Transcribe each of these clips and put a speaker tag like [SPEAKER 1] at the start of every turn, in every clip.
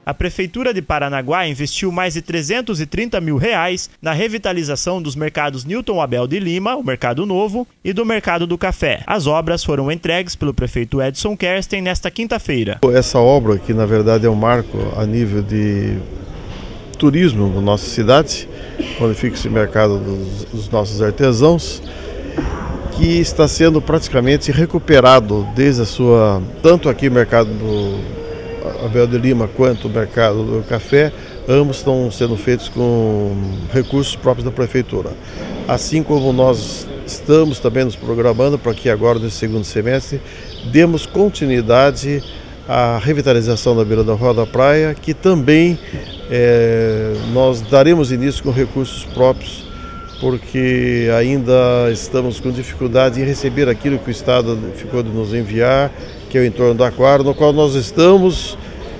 [SPEAKER 1] A Prefeitura de Paranaguá investiu mais de R$330 mil na revitalização dos mercados Newton Abel de Lima, o Mercado Novo, e do Mercado do Café. As obras foram entregues pelo prefeito Edson Kersten nesta quinta-feira.
[SPEAKER 2] Essa obra, que na verdade é um marco a nível de turismo na nossa cidade, onde fica esse mercado dos nossos artesãos, que está sendo praticamente recuperado desde a sua, tanto aqui o mercado do Abel de Lima quanto o mercado do café, ambos estão sendo feitos com recursos próprios da prefeitura. Assim como nós estamos também nos programando para que agora, nesse segundo semestre, demos continuidade à revitalização da beira da Rua da Praia, que também nós daremos início com recursos próprios, porque ainda estamos com dificuldade em receber aquilo que o Estado ficou de nos enviar, que é o entorno do aquário, no qual nós estamos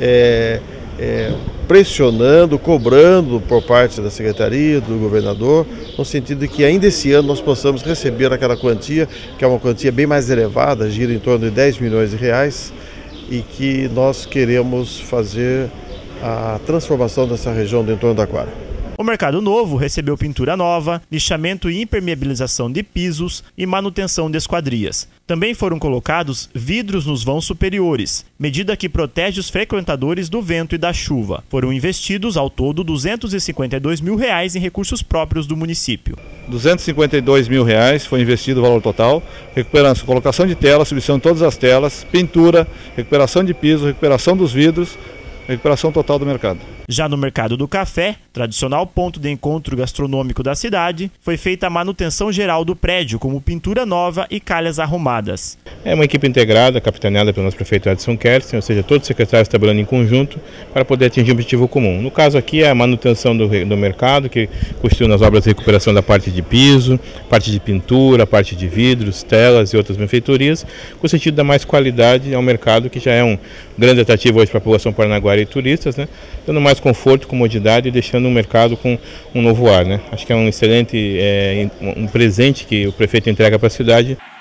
[SPEAKER 2] pressionando, cobrando por parte da Secretaria, do governador, no sentido de que ainda esse ano nós possamos receber aquela quantia, que é uma quantia bem mais elevada, gira em torno de R$10 milhões, e que nós queremos fazer a transformação dessa região do entorno do aquário.
[SPEAKER 1] O Mercado Novo recebeu pintura nova, lixamento e impermeabilização de pisos e manutenção de esquadrias. Também foram colocados vidros nos vãos superiores, medida que protege os frequentadores do vento e da chuva. Foram investidos ao todo R$252 mil em recursos próprios do município.
[SPEAKER 3] R$252 mil foi investido o valor total, recuperação, colocação de telas, substituição de todas as telas, pintura, recuperação de piso, recuperação dos vidros, recuperação total do mercado.
[SPEAKER 1] Já no Mercado do Café, tradicional ponto de encontro gastronômico da cidade, foi feita a manutenção geral do prédio, como pintura nova e calhas arrumadas.
[SPEAKER 4] É uma equipe integrada, capitaneada pelo nosso prefeito Edson Kersten, ou seja, todos os secretários trabalhando em conjunto para poder atingir um objetivo comum. No caso aqui é a manutenção do mercado, que consistiu nas obras de recuperação da parte de piso, parte de pintura, parte de vidros, telas e outras benfeitorias, com o sentido de dar mais qualidade ao mercado, que já é um grande atrativo hoje para a população paranaguara e turistas, né? Dando mais conforto, comodidade e deixando o mercado com um novo ar, né? Acho que é um excelente um presente que o prefeito entrega para a cidade.